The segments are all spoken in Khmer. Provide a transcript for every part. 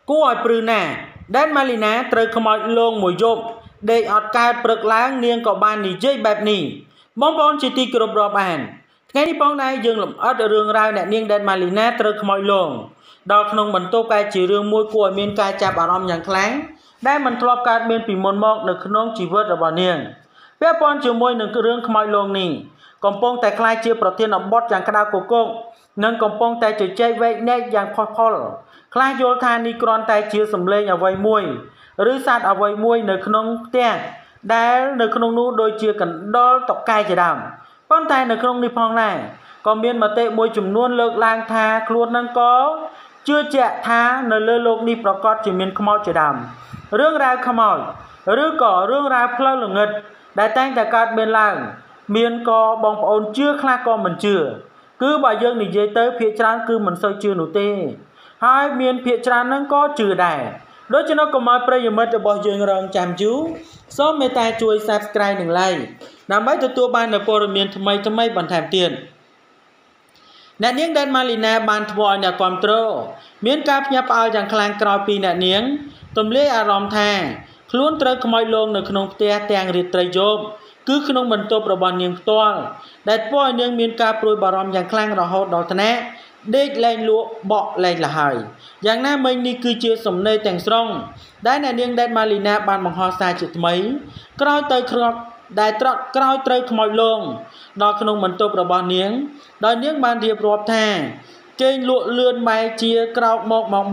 กู้อ่อยปรือแน่ด้านมาลีนาเตยขมอยลงหมวยยบเด็กอดการปรึกล้างเนียงกับบานนิเจแบบนี้บอมบอลจิตีกรบรอบานថ្ងៃនេះបងដែរយើងលំអិតរឿងរ៉ាវអ្នកនាងដែលម៉ាលីណាត្រូវខ្មោចលងដល់ក្នុងបន្ទប់កែជារឿងមួយគួរឲ្យមានការចាប់អារម្មណ៍យ៉ាងខ្លាំងដែលមិនធ្លាប់កើតមានពីមុនមកនៅក្នុងជីវិតរបស់នាងពាក់ព័ន្ធជាមួយនឹងរឿងខ្មោចលងនេះកំពុងតែคล้ายជាប្រធានបទយ៉ាងក្តៅគគុកនិងកំពុងតែជជែកវែកញែកយ៉ាងផុសផុលខ្លះយល់ថានេះគ្រាន់តែជាសម្លេងអ្វីមួយឬសត្វអ្វីមួយនៅក្នុងផ្ទះដែលនៅក្នុងនោះដូចជាកណ្ដុរតុកែជាដើមប៉ុន្តែនៅក្នុងនេះផងដែរក៏មានមតិមួយចំនួនលើកឡើងថាខ្លួននឹងក៏ជឿជាក់ថានៅលើโลกនេះប្រកាសជាមានខ្មោចជាដើមរឿងរ៉ាវខ្មោចឬក៏រឿងរ៉ាវផ្លូវល្ងឹតដែលតែងតែកើតមានឡើងមានក៏បងប្អូនជឿខ្លះក៏មិនជឿគឺបើយើងនិយាយទៅភាគច្រើនគឺមិនសូវជឿនោះទេហើយមានភាគច្រើនហ្នឹងក៏ជឿដែរដូច្នេះកុំឲ្យប្រិយមិត្តរបស់យើងរងចាំយូរសូមមេត្តាជួយ Subscribe និង Like ដើម្បីទទួលបាននូវព័ត៌មានថ្មីៗបន្ថែមទៀតអ្នកនាងដែលម៉ាលីណាបានធ្វើឲ្យអ្នកគាំទ្រមានការភ្ញាក់ផ្អើលយ៉ាងខ្លាំងក្រោយពីអ្នកនាងទម្លាយអារម្មណ៍ថាខ្លួនត្រូវខ្មោចលងនៅក្នុងផ្ទះទាំងរាត្រីយប់គឺក្នុងបន្ទប់របស់នាងផ្ទាល់ដែលធ្វើឲ្យនាងមានការព្រួយបារម្ភយ៉ាងខ្លាំងរហូតដល់ថ្នាក់ដេកលែងលក់បក់លែងលហើយយ៉ាងណាមិញនេះគឺជាសំណេរទាំងស្រុងដែលអ្នកនាងដែលម៉ាលីណាបានបង្ហោះសារជាថ្មីក្រោយទៅក្រោយត្រូវខ្មោចលងដល់ក្នុងបន្ទប់របស់នាងដោយនាងបានរៀបរាប់ថាគេងលក់លឿនបែរជាក្រោកមកម៉ោង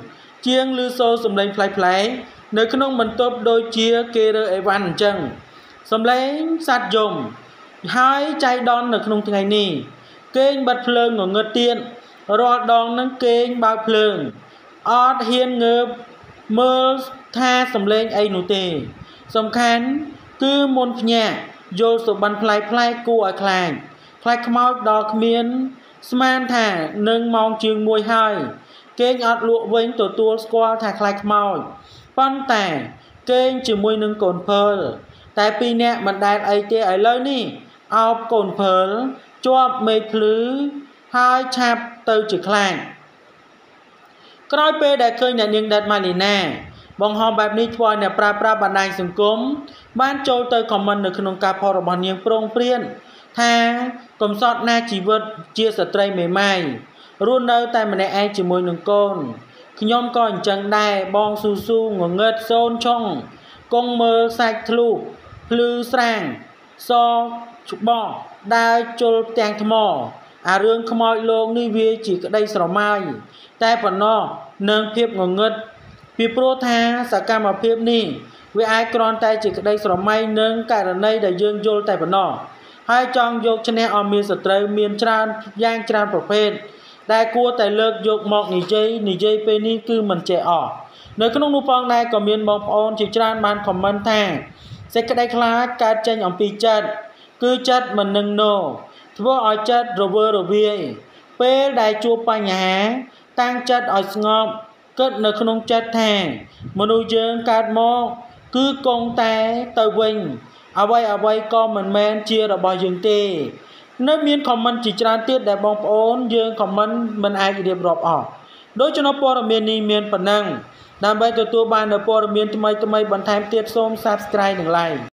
4ជាងឮសូរសំឡេងប្លែកៗនៅក្នុងបន្ទប់ដូចជាគេរើអីវ៉ាន់អញ្ចឹងសំឡេងសត្វយំហើយចៃដន្យនៅក្នុងថ្ងៃនេះគេងបិទភ្លើងងងឹតទៀតរាល់ដងនឹងគេងបើកភ្លើងអត់ហ៊ានងើបមើលថាសំឡេងអីនោះទេសំខាន់គឺមុនភ្ញាក់យល់សុបិនប្លែកគួរឲ្យខ្លាចខ្មោចដល់គ្មានស្មានថានឹងម៉ោងជាង1ហើយគេងអត់លក់វិញទទួលស្គាល់ថាខ្លាចខ្មោចប៉ុន្តែគេងជាមួយនឹងកូនភើលតែពីរនាក់មិនដែលអីទេឥឡូវនេះអោបកូនភើលជាប់មេឃភ្លឺហើយឆាប់ទៅជាខ្លាចក្រោយពេលដែលឃើញអ្នកនាងដាត់ម៉ាលីណាបង្ហោះបែបនេះធ្វើឲ្យអ្នកប្រើប្រាស់បណ្ដាញសង្គមបានចូលទៅខមមិននៅក្នុងការផុសរបស់នាងប្រងព្រានថាកំសត់ណាជីវិតជាស្ត្រីមេម៉ាយរស់នៅតែម្នាក់ឯងជាមួយនឹងកូនខ្ញុំក៏អញ្ចឹងដែរបងស៊ូងងឹតសូនឆុងគង់មើលសាច់ធ្លុះភ្លឺស្រាងសច្បោះដើរជុលទាំងថ្មអារឿងខ្មោចលងនេះវាជាក្តីស្រមៃតែប៉ុណ្ណោះនឹងភាពងងឹតពីព្រោះថាសកម្មភាពនេះវាអាចគ្រាន់តែជាក្តីស្រមៃនឹងករណីដែលយើងយល់តែប៉ុណ្ណោះហើយចង់យកឈ្នះឲ្យមានសត្រូវមានច្រើនយ៉ាងច្រើនប្រភេទដែលគួរតែលើកយកមកនិយាយពេលនេះគឺមិនចេះអស់នៅក្នុងនោះផងដែរក៏មានបងប្អូនជាច្រើនបានខមមិនថាសេចក្តីខ្លាចកើតចេញអំពីចិត្តគឺចិត្តមិននឹងណូធ្វើឲ្យចិត្តរវើរវាយពេលដែលជួបបញ្ហាតាំងចិត្តឲ្យស្ងប់គិតនៅក្នុងចិត្តថាមនុស្សយើងកើតមកគឺគង់តែទៅវិញអ្វីក៏មិនមែនជារបស់យើងទេនៅមានខមមិនជាច្រើនទៀតដែលបងប្អូនយើងខមមិនមិនអាចរៀបរាប់អស់ដូច្នេះព័ត៌មាននេះមានប៉ុណ្ណឹងដើម្បីទទួលបាននូវព័ត៌មានថ្មីបន្ថែមទៀតសូម Subscribe និង Like